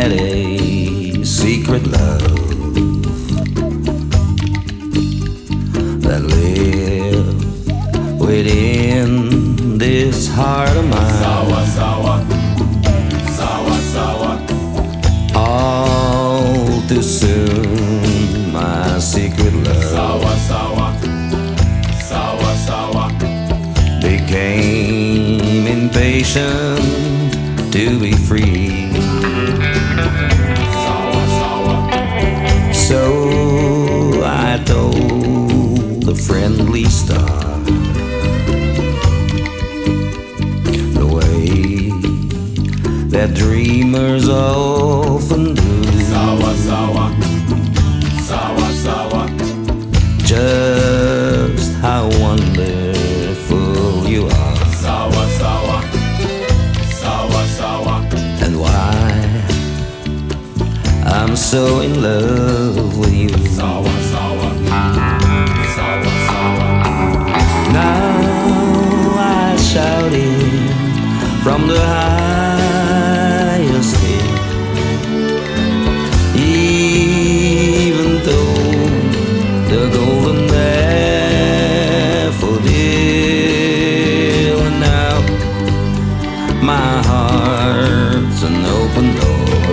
had a secret love that lived within this heart of mine. Sawa, sawa, sawa, sawa. All too soon, my secret love Sawa, sawa, sawa, sawa. became impatient to be free. Sawa, sawa. So I told the friendly star the way that dreamers often do. Sawa, sawa, sawa, sawa. Just how wonderful you are, Sawa, sawa, sawa, sawa. and why I'm so in love with you. Sawa, sawa, sawa, sawa. Now I shout it from the highest hill, even though the golden daffodil. And now my heart's an open door,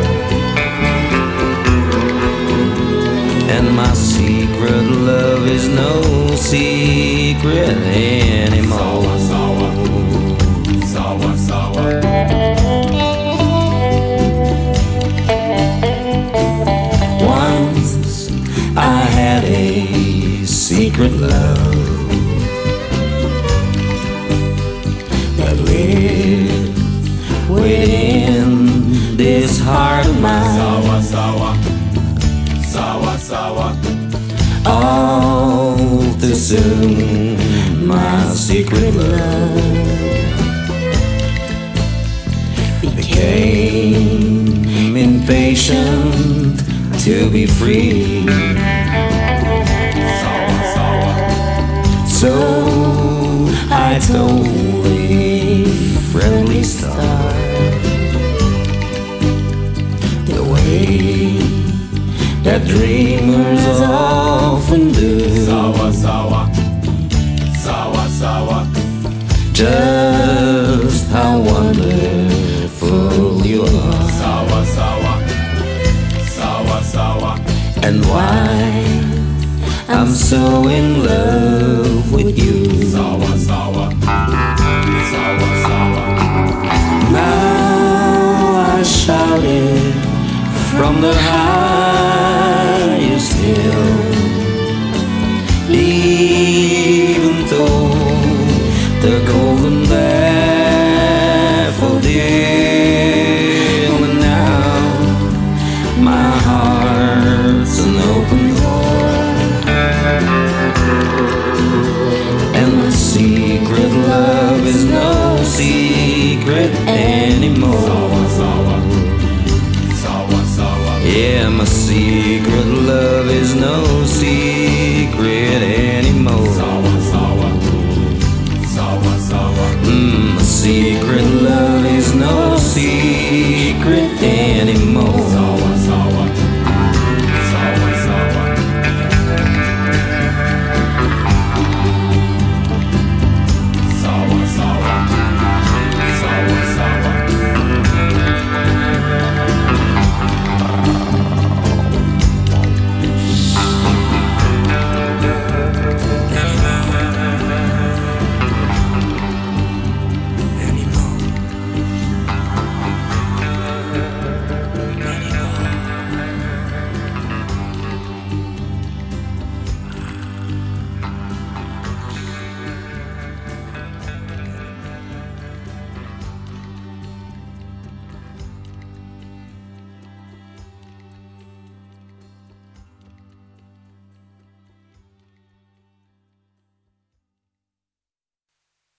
and my secret love is no secret anymore. Sawa, sawa, sawa. Once I had a secret love that lived within this heart of mine. Sawa, sawa, sawa, sawa. All too soon, my secret love became impatient to be free. Sawa, sawa. So I told a friendly star the way that dreamers often do. Sawa, sawa, sawa, sawa. Just how wonderful you are, Sawa, sawa, sawa, sawa. and why I'm so in love with you. Sawa, sawa, sawa, sawa. Now I shout it from the highest hill, even though the golden daffodil. And now my heart's an open door, and the secret love is no secret anymore. Sawa, sawa, sawa. Yeah, my secret love is no secret anymore. Sawa, sawa, sawa, sawa. My secret love is no secret